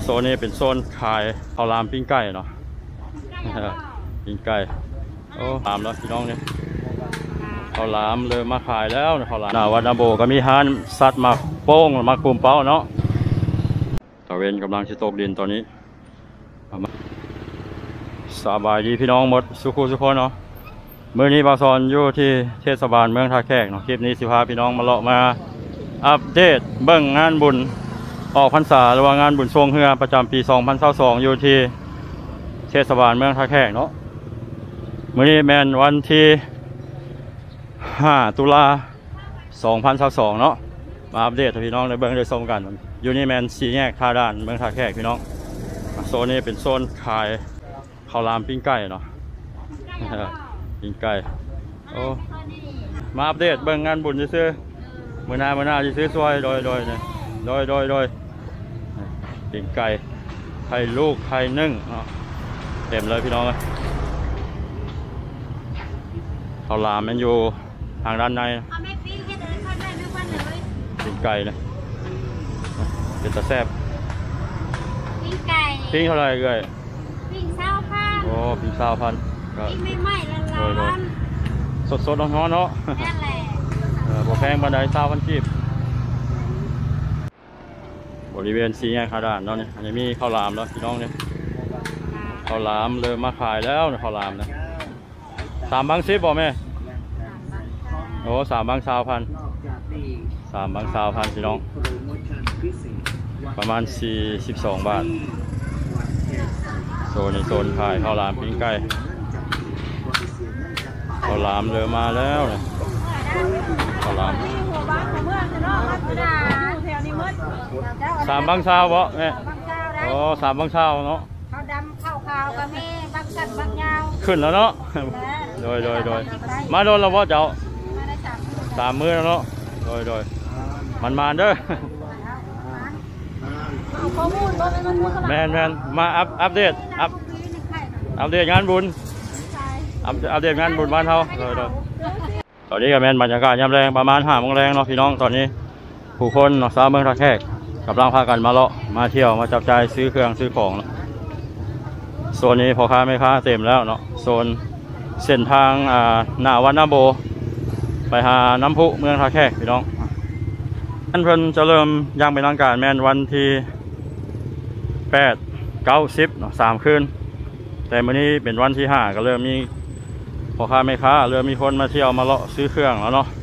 โซนนี้เป็นโซนขายข้าวรามปิ้งไก่เนาะปิ้งไก่โอ้ตามแล้วพี่น้องเนี่ยข้าวรามเลยมาขายแล้วข้าวรามหน้าวัดนาโบก็มีฮานสัตว์มาโป้งมาคุมเป้าเนาะตะเวนกำลังจะตกดินตอนนี้สบายดีพี่น้องหมดสุขุสุขคนเนาะเมื่อนี้บาซอนอยู่ที่เทศบาลเมืองท่าแขกเนาะคลิปนี้สิพาพี่น้องมาเลาะมาอัปเดตเบิ่งงานบุญออกพรรษาหรือว่างานบุญทรงเฮือประจำปี 2022 อยู่ที่เทศบาลเมืองท่าแขกเนาะมื้อนี้แม่นวันที่5 ตุลา 2022 เนาะมาอัปเดตให้พี่น้องได้เบิ่งได้ชมกันอยู่นี่แม่น4แยกท่าด่านเมืองท่าแขกพี่น้องโซนนี้เป็นโซนขายข้าวรามปิ้งไก่เนาะปิ้งไก่โอ้มาอัปเดตเบิ่งงานบุญซื้อมื้อหน้าจะซื้อซอยโดยเนี่ยโดยปิ้งไก่ไข่ลูกไข่นึ่งเนาะเต็มเลยพี่น้องข้าวรามมันอยู่ทางด้านในปิ้งไก่นะเป็นตะแซ่บปิ้งไก่ปิ้งเท่าไรเอ่ยปิ้ง20,000 โอ้ปิ้ง20,000ก็ปิ้งใหม่ๆร้อนสดๆร้อนๆเนาะนั่นแหละบ่แพงบันได20,000 กีบบริเวณ4แยกท่าด่านเนาะเนี่ยอันนี้มีข้าวรามแล้วพี่น้องเนี่ยข้าวรามเลยมาขายแล้วข้าวรามนะ3 บาง10บ่แม่โอ้3 บาง 20,000 3 บาง 20,000พี่น้องประมาณ42 บาทโซนขายข้าวรามปิ้งไก่ข้าวรามเลยมาแล้วเนี่ยข้าวราม3 บาง 20บ่แม่โอ้3 บาง 20เนาะข้าวดำข้าวขาวก็มีบางสั้นบางยาวขึ้นแล้วเนาะโดยมาโดนแล้วบ่เจ้า3 มื้อแล้วเนาะโดยมันเด้อแมนมาอัปเดตงานบุญอัปเดตงานบุญบ้านเฮาเลยตอนนี้ก็แมนบรรยากาศยามแรงประมาณ5 โมงแรงเนาะพี่น้องตอนนี้ผู้คนเนาะชาวเมืองท่าแขกกำลังพากันมาเลาะมาเที่ยวมาจับจ่ายซื้อเครื่องซื้อของโซนนี้พ่อค้าแม่ค้าเต็มแล้วเนาะโซนเส้นทางหน้าวัดนาโบไปหาน้ำพุเมืองท่าแขกพี่น้องท่านเพิ่นจะเริ่มยังเป็นทางการแมนวันที่8, 9, 10เนาะ3 คืนแต่มื้อนี้เป็นวันที่5ก็เริ่มมีพ่อค้าแม่ค้าเริ่มมีคนมาเที่ยวมาเลาะซื้อเครื่องแล้วเนาะ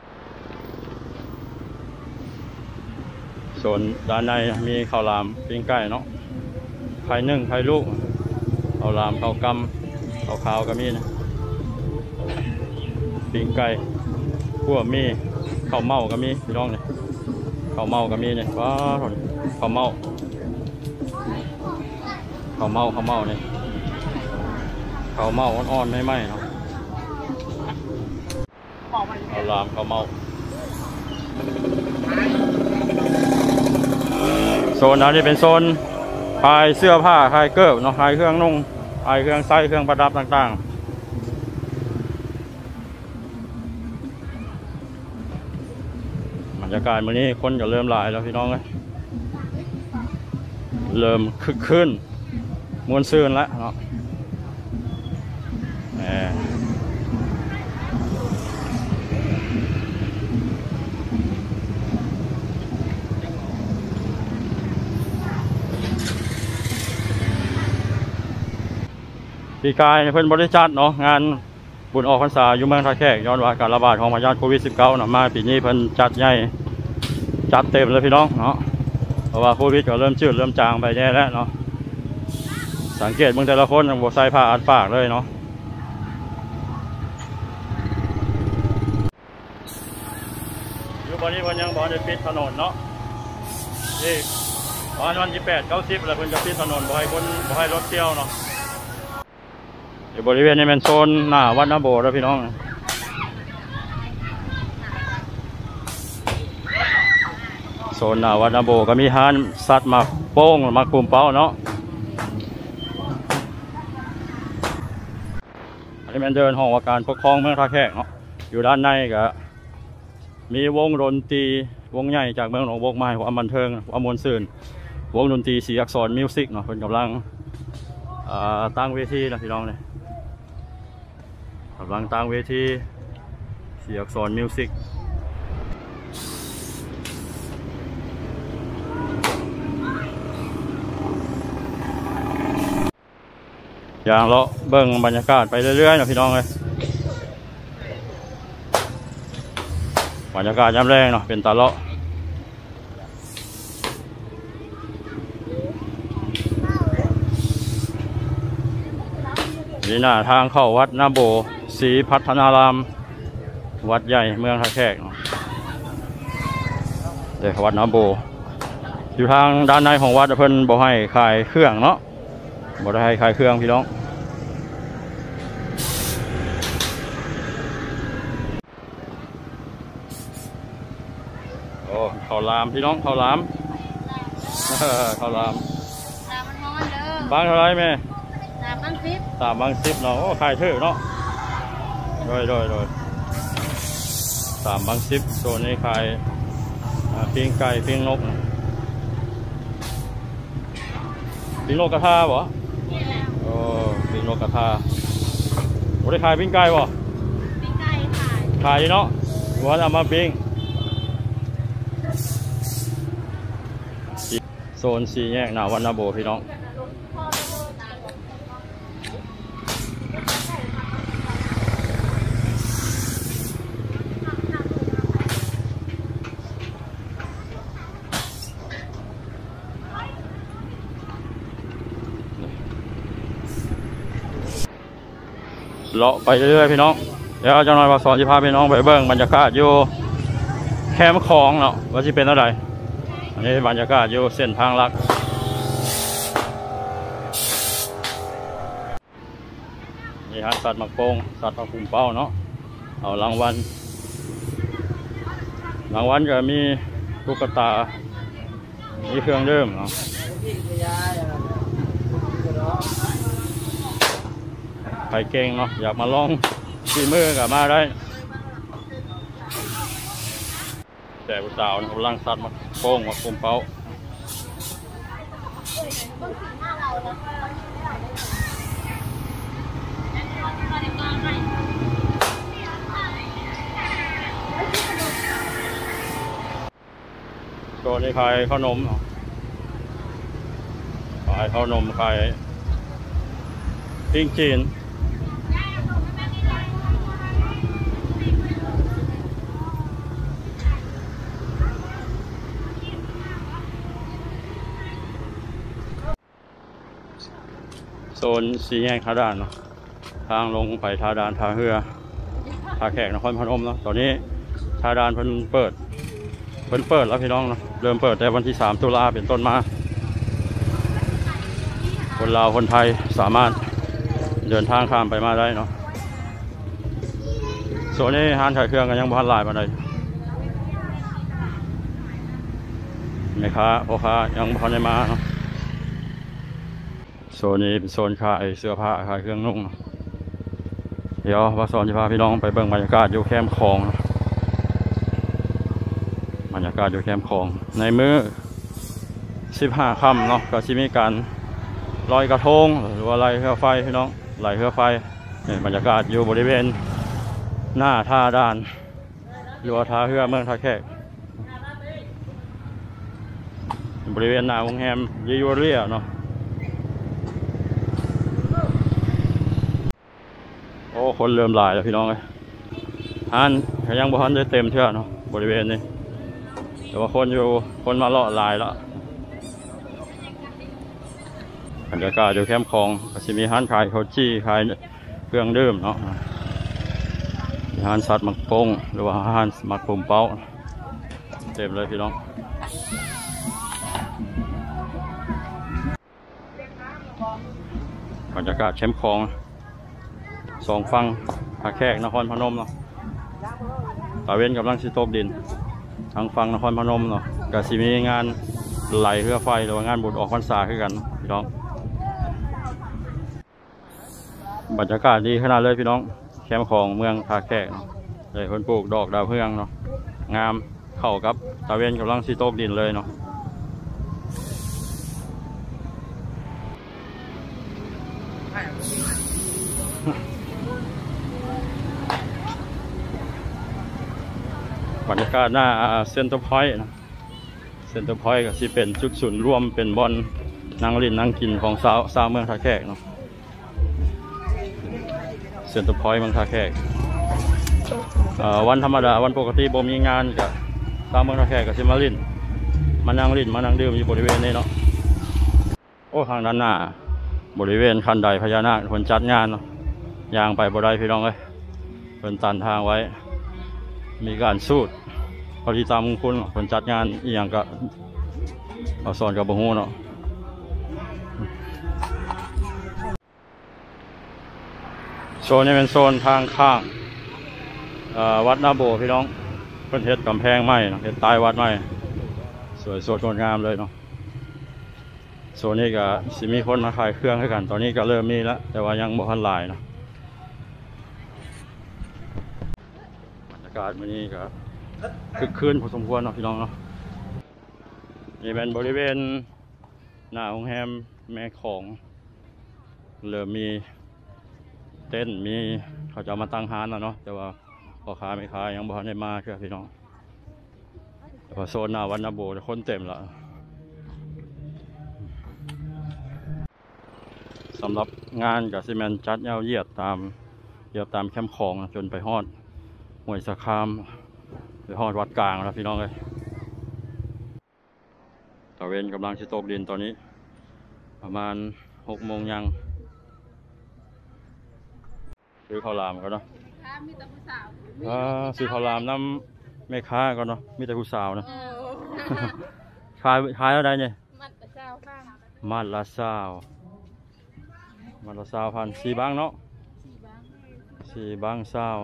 ส่วนด้านในมีข้าวรามปิ้งไก่เนาะไข่นึ่งไข่ลูกข้าวรามข้าวกำข้าวขาวก็มีนะปิ้งไก่ขั่วมีข้าวเมาก็มีพี่น้องเนี่ยข้าวเมาก็มีเนี่ยว้าข้าวเมาเนี่ยข้าวเมาอ่อนๆไม่ไหมเนาะข้าวรามข้าวเมาโซนนั้นนี่เป็นโซนขายเสื้อผ้าขายเกิบเนาะขายเครื่องนุ่งขายเครื่องใส่เครื่องประดับต่างๆบรรยากาศมื้อนี้คนก็เริ่มหลายแล้วพี่น้องเลยเริ่มคึกคืนมวลซื่นแล้วเนาะปีกายเพิ่นบริจาคเนาะงานบุญออกพรรษาอยู่เมืองท่าแขกย้อนว่าการระบาดของพยาธิโควิด -19 เนาะมาปีนี้เพิ่นจัดใหญ่จัดเต็มเลยพี่น้องเนาะเพราะว่าโควิดก็เริ่มจืดเริ่มจางไปแน่แล้วเนาะสังเกตเบิ่งแต่ละคนบ่ใส่ผ้าอัดปากเลยเนาะอยู่บ่นี้เพิ่นยังบ่ได้ปิดถนนเนาะนี่วันที่8, 9, 10แล้วเพิ่นจะปิดถนนบ่ให้รถเที่ยวเนาะบริเวณนี้เป็นโซนหน้าวัดนาโบแล้วพี่น้องโซนหน้าวัดนาโบก็มีฮานสัตว์มาโป้งมาคุมเป้าเนาะอันนี้เป็นเดินห้องว่าการปกครองเมืองท่าแขกเนาะอยู่ด้านในก็มีวงดนตรีวงใหญ่จากเมืองหนองบกมาให้ความบันเทิงความมวลซื่นวงดนตรีสีอักษรมิวสิกเนาะเพิ่นกำลังตั้งเวทีนะพี่น้องเนี่ยกำลังตั้งเวทีสีอักษรมิวสิกอย่างเลาะเบิ่งบรรยากาศไปเรื่อยๆนะพี่น้องเลยบรรยากาศยามแรงเนาะเป็นตาเลาะนี่หน้าทางเข้าวัดนาโบศรีพัฒนารามวัดใหญ่เมืองท่าแขกเนาะเดี๋ยววัดนาโบอยู่ทางด้านในของวัดเพิ่นบ่ให้ขายเครื่องเนาะบ่ได้ให้ขายเครื่องพี่น้องโอ้ข้าวหลามพี่น้องข้าวหลามข้าวหลามบางเท่าไรแม่3 บาง 10เนาะโอ้ขายเถอะเนาะโดย3 บาง 10โซนนี้ขายปิ้งไก่ปิ้งนกปิ้งนกกระทาบ่โอ้ปิ้งนกกระทาโอ้ได้ขายปิ้งไก่บ่ปิ้งไก่ขายเนาะวันเอามาปิ้งโซน4 แยกหน้าวัดนาโบพี่น้องเลาะไปเรื่อยๆพี่น้องเดี๋ยวจะน้อยว่าสอนจะพาพี่น้องไปเบิ่งบรรยากาศอยู่แคมป์คลองเนาะว่าจะเป็นอะไรอันนี้บรรยากาศอยู่เส้นทางลักนี่ฮะสัตว์หมักโป่งสัตว์ปลาปุ่มเป้าเนาะเอารางวัลก็มีตุ๊กตามีเครื่องดื่มเนาะใครเก่งเนาะอยากมาลองฝีมือกับมาได้แต่ผู้สาวกำลังสัตว์มาโป่งมาคุมเป้าตัวนี้ขายขนมขายขนมขายปิ้งจีนโซน4 แยกท่าด่านเนาะทางลงไปท่าด่านท่าเรือท่าแขกนครพนมเนาะตอนนี้ท่าด่านเพิ่นเปิดแล้วพี่น้องเนาะเริ่มเปิดแต่วันที่3 ตุลาเป็นต้นมาคนลาวคนไทยสามารถเดินทางข้ามไปมาได้เนาะโซนนี้ห้างขายเครื่องกันยังพันหลายมาเลยแม่ค้าพ่อค้ายังพันได้มาเนาะโซนนี้เป็นโซนขายเสื้อผ้าขายเครื่องนุ่งเดี๋ยวว่าสอนจะพาพี่น้องไปเบิ่งบรรยากาศอยู่แคมป์คลองบรรยากาศอยู่แคมป์คลองในมื้อ15 ค่ำเนาะก็จะมีการลอยกระทงหรือว่าไหลเรือไฟพี่น้องไหลเรือไฟบรรยากาศอยู่บริเวณหน้าท่าด่านหรือว่าท่าเรือเมืองท่าแขกบริเวณหน้าโรงแรมยิวเรียเนาะโอ้คนเริ่มหลายแล้วพี่น้องเลยอันยังบ่ทันได้เต็มเท่าเนาะบริเวณนี้แต่ว่าคนมาเลาะหลายแล้วบรรยากาศอยู่แคมป์คลองก็จะมีร้านขายข้าวจี้ขายเครื่องดื่มเนาะร้านสัตว์หมักโป่งหรือว่าร้านหมักปุ่มเป้าเต็มเลยพี่น้องบรรยากาศแคมป์คลอง2 ฝั่งท่าแขกนครพนมเนาะตะเวนกำลังสิตกดินทางฝั่งนครพนมเนาะก็จะมีงานไหลเรือไฟหรือว่างานบุญออกพรรษาคือกันพี่น้องบรรยากาศดีขนาดเลยพี่น้องแคมป์ของเมืองท่าแขกเลยคนปลูกดอกดาวเรืองเนาะงามเข้ากับตะเวนกำลังสิตกดินเลยเนาะบรรยากาศหน้าเซ็นเตอร์พอยต์นะเซ็นเตอร์พอยต์ก็ที่เป็นจุดศูนย์รวมเป็นบอลนั่งเล่นนั่งกินของสาวเมืองท่าแขกเนาะเซ็นเตอร์พอยต์เมืองท่าแขกวันธรรมดาวันปกติบ่มีงานกับสาวเมืองท่าแขกก็สิมาเล่นมานั่งเล่นมานั่งดื่มอยู่บริเวณนี้เนาะโอ้ทางด้านหน้าบริเวณคันไดพญานาคคนจัดงานเนาะยางไปบ่ได้พี่น้องเลยเป็นตันทางไว้มีการสูดพอดีตามมงคลคนจัดงานอีกอย่างก็เอาสอนกับบงฮูเนาะโซนนี้เป็นโซนทางข้างวัดนาโบพี่น้องเพิ่นเฮ็ดกำแพงไม้เฮ็ดใต้วัดไม้สวยสดงดงามเลยเนาะโซนนี้ก็สิมีคนมาขายเครื่องให้กันตอนนี้ก็เริ่มมีแล้วแต่ว่ายังบ่ทันหลายเนาะบรรยากาศวันนี้ก็คึกคืนพอสมควรเนาะพี่น้องเนาะนี่เป็นบริเวณหน้าโรงแรมแม่ของเริ่มมีเต้นมีเขาจะมาตั้งร้านแล้วเนาะแต่ว่าพ่อค้าไม่ค้ายังบ่ทันได้มาเชื่อพี่น้องแต่ว่าโซนหน้าวัดนาโบคนเต็มแล้วสำหรับงานกับซีเมนจัดยาวเหยียดตามแคมป์ของจนไปฮอดห้วยสะคามไปฮอดวัดกลางแล้วพี่น้องเลยตะเวนกำลังชิตกดินตอนนี้ประมาณ6 โมงยังซื้อข้าวหลามกันเนาะซื้อข้าวหลามน้ำแม่ค้าก่อนเนาะมีแต่ผู้สาวนะขายอะไรเนี่ยมัดละเศร้าพัน4 บางเนาะ4 บางเศร้า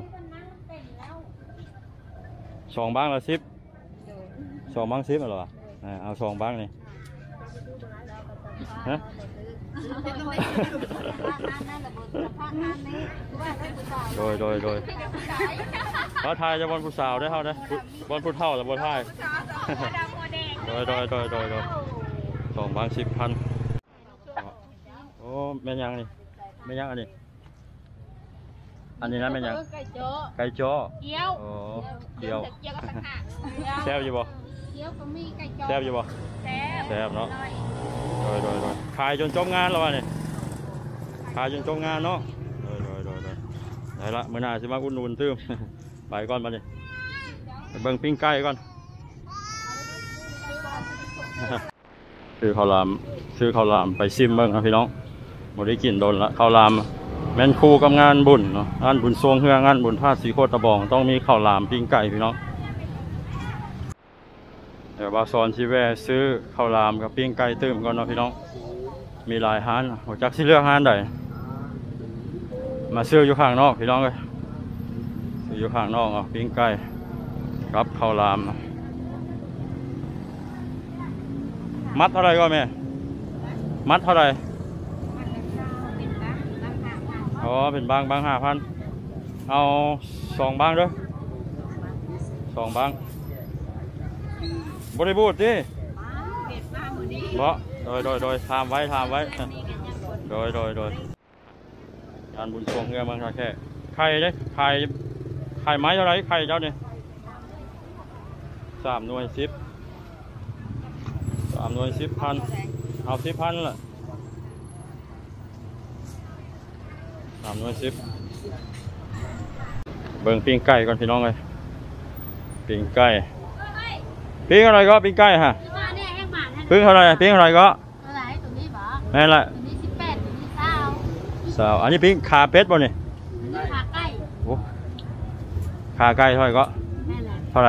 2 บางละ10 2 บาง10เหรอเอา2 บางนี่ฮะโดยเขาทายจะบอลผู้สาวได้เท่านะบอลผู้เท่าแต่บอลทายโดย2 บาง10,000โอ้แม่ยังนี่แม่ยังอันนี้นะแม่ยังไก่จ้อเกี๊ยวโอ้เกี๊ยวแซ่บอยู่บ่เกี๊ยวก็มีไก่จ้อแซ่บอยู่บ่แซ่บเนาะโดยขายจนจบงานแล้ววะเนี่ยขายจนจบงานเนาะโดยได้ละมื้อหน้าสิมาอุ่นตื้มไปก่อนมาดิไปเบิ่งปิ้งไก่ก่อนซื้อข้าวหลามไปซิมเบิ่งนะพี่น้องบ่ได้กินโดนละข้าวหลามแม่นคู่กับงานบุญเนาะงานบุญทรงเฮืองานบุญธาตุสีโคตรตะบองต้องมีข้าวหลามปิ้งไก่พี่น้องเดี๋ยวบาซอนชิแวซื้อข้าวหลามกับปิ้งไก่ตื้มก่อนเนาะพี่น้องมีหลายร้านหัวจักสิเลือกร้านใดมาซื้ออยู่ข้างนอกพี่น้องเลยซื้ออยู่ข้างนอกปิ้งไก่กับข้าวหลามมัดเท่าไรก็แม่มัดเท่าไรอ๋อเป็นบาง5,000เอา2 บางด้วย2 บางบริบูรณ์ดิเพราะโดยทำไว้โดยงานบุญทรงเงือเมืองท่าแขกไข่เด้ไข่ไม้เท่าไรไข่เจ้าเนี่ย3 หน่วย 10 3 หน่วย 10,000เอา10,000ละ3 หน่วย 10เบิ่งปิ้งไก่ก่อนพี่น้องเลยปิ้งไก่ปิ้งอะไรก็ปิ้งไก่ฮะปิ้งอะไรก็แม่ละ18 20อันนี้ปิ้งขาเป็ดป่ะนี่ขาไก่โอ้ขาไก่เท่าไหร่ก็เท่าไหร่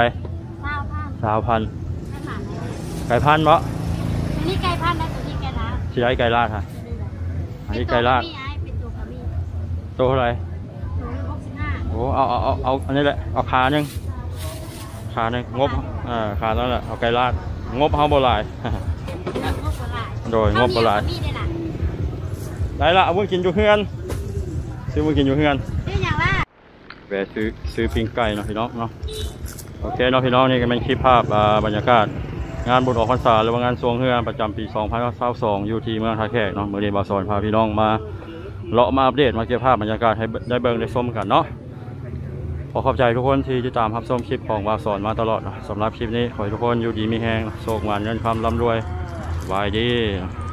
20,000ไก่พันธุ์บ่อันนี้ไก่พันธุ์นะตัวนี้ไก่ลาดที่ไรไก่ลาดฮะอันนี้ไก่ลาดตัวเท่าไหร่โอ้เอาอันนี้แหละเอาขาหนึ่งงบขาแล้วแหละเอาไก่ลาดงบเฮาบ่หลายโดยงบบ่หลายได้ละเอาไว้กินอยู่เฮือนซื้อมากินอยู่เฮือนแวะซื้อปิ้งไก่เนาะพี่น้องเนาะโอเคเนาะพี่น้องนี่ก็เป็นคลิปภาพบรรยากาศงานบุญออกพรรษาหรือว่างานทรงเฮือนประจำปี2022อยู่ที่เมืองท่าแขกเนาะเมื่อนี้บาซอนพาพี่น้องมาเลาะมาอัปเดตมาเก็บภาพบรรยากาศให้ได้เบิ่งได้ชมกันเนาะขอขอบใจทุกคนที่ติดตามรับชมคลิปของวาวสอนมาตลอดสำหรับคลิปนี้ขอให้ทุกคนอยู่ดีมีแฮงโชคงานเงินความร่ำรวยสบายดี